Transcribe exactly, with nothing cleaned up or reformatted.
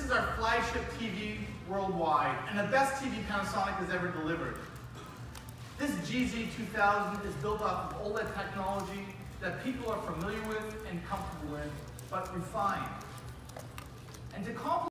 is our flagship T V worldwide, and the best T V Panasonic has ever delivered. This G Z two thousand is built off of OLED technology that people are familiar with and comfortable in, but refined. And to complement